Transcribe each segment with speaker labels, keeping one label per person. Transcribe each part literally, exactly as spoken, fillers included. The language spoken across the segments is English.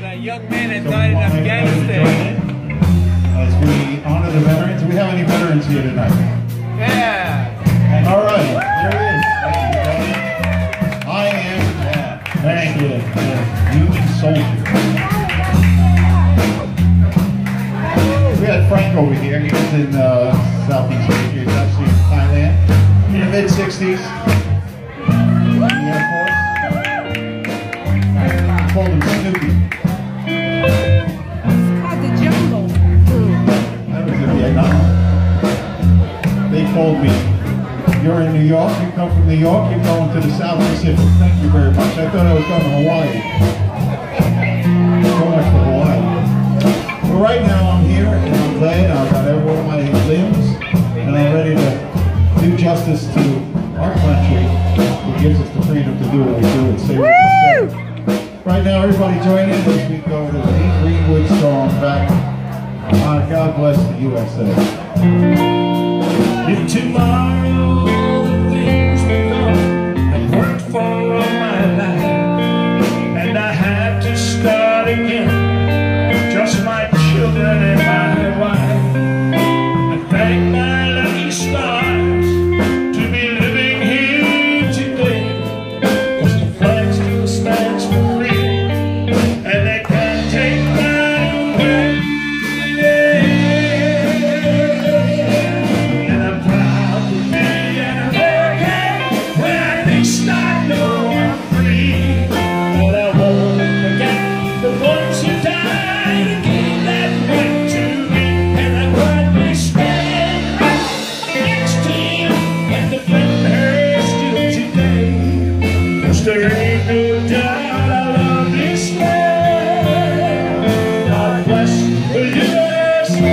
Speaker 1: a young man that died in Afghanistan.
Speaker 2: As we honor the veterans, do we have any veterans here tonight?
Speaker 1: Yeah.
Speaker 2: All right, there he is. I am, yeah, thank you, yeah, Union soldier. We had Frank over here. He was in uh, Southeast Asia. He was actually in Thailand in the mid sixties. In the Air Force. We called him Snoopy.
Speaker 3: It's called the jungle.
Speaker 2: That was in Vietnam. They told me, you're in New York, you come from New York, you're going to the South Pacific. Thank you very much. I thought I was going to Hawaii. So much for Hawaii. But right now I'm here, and I'm glad I've got every one of my limbs, and I'm ready to do justice to our country, who gives us the freedom to do what we do and say what we say. Right now, everybody join in as we go to the Lee Greenwood song back on God Bless the U S A.
Speaker 4: If tomorrow the things become I've worked for all my life, and I had to start again, just my children and my wife, I thank my lucky stars to be living here today, 'cause the flag still stands for freedom, and they can't take that away. And I'm proud to be an American, when at least I know I'm free. But I won't forget the ones who died and gave that right to me, and I gladly stand right next to you and defend her still today. 'Cause there ain't no doubt I love this land. God bless the U S A.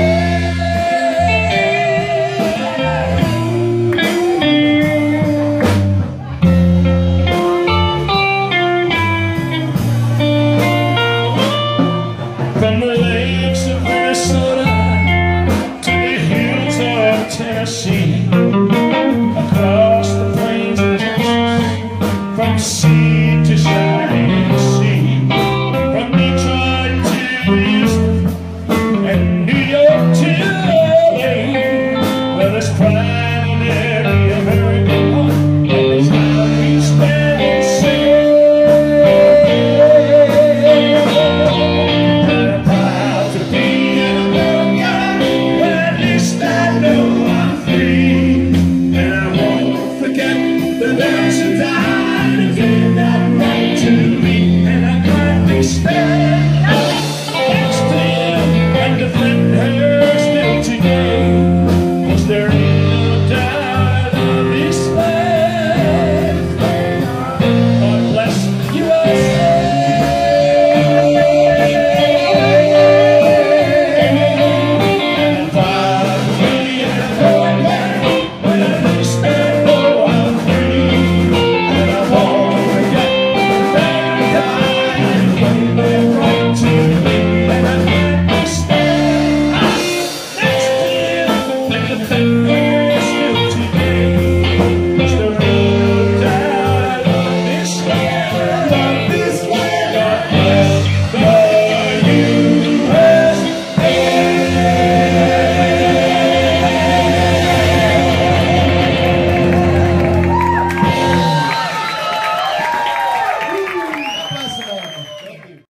Speaker 4: From the lakes of Minnesota to the hills of Tennessee, across the plains of Texas, from sea to shining sea, from Detroit to Houston and New York to L A, well, there's pride in every American heart, and it's how we stand and sing. And I'm proud to be an American, but at least I know I'm free. And I won't forget the ones who died and gave that right to me, and I gladly stand.